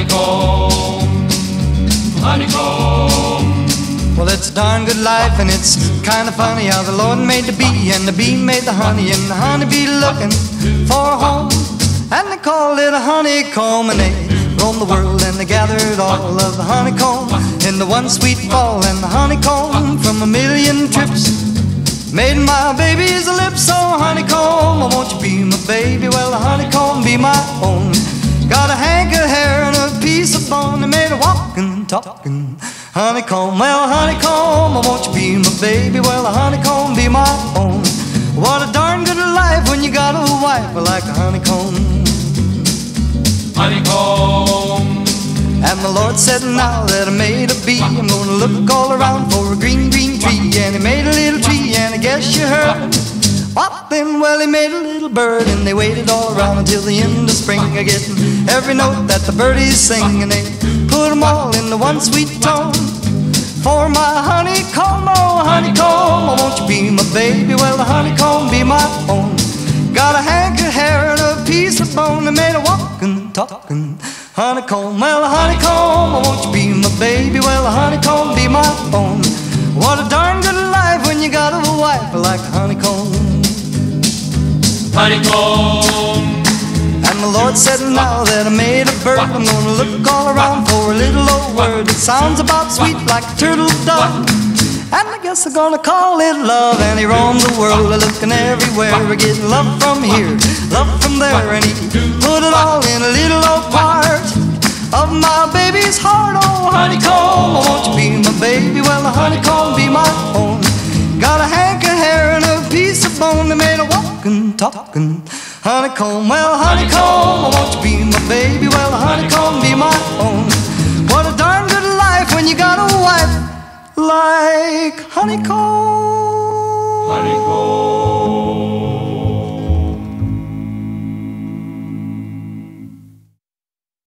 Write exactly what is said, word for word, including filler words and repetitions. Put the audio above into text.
Honeycomb, honeycomb. Well, it's a darn good life, and it's kind of funny how the Lord made the bee, and the bee made the honey, and the honeybee looking for a home. And they called it a honeycomb, and they roamed the world, and they gathered all of the honeycomb in the one sweet fall. And the honeycomb from a million trips made my baby's lips. So honeycomb, oh, won't you be my baby? Well, the honeycomb be my own. Got a hank of hair and a piece of bone, they made a walking, talking honeycomb. Well, honeycomb, oh, won't you be my baby? Well, the honeycomb be my own. What a darn good life when you got a wife like a honeycomb. Honeycomb. And the Lord said, now that I made a bee, I'm gonna look all around for a green, green tree. And he made a little tree, and I guess you heard what then? Well, he made a little bird, and they waited all around until the end of spring, getting every note that the birdies sing, and they put them all in the one sweet tone. For my honeycomb, oh honeycomb, oh, won't you be my baby? Well, the honeycomb be my own. Got a hank of hair and a piece of bone, they made a walking, talking honeycomb. Well, the honeycomb, oh, won't you be my baby? Well, the honeycomb be my own. What a darn good life when you got a wife like a honeycomb. Honeycomb. And the Lord said, now that I made a bird, I'm gonna look all around for a little old word that sounds about sweet like a turtle dove. And I guess I'm gonna call it love. And he roamed the world looking everywhere, getting love from here, love from there. And he put it all in a little old part of my baby's heart. Oh honeycomb, oh, won't you be my baby? Well, the honeycomb be my own. Got a hank of hair and a piece of bone, they made a walking, talking honeycomb. Well, honeycomb, oh, won't you be my baby? Well, the honeycomb be my own. What a darn good life when you got a wife like honeycomb.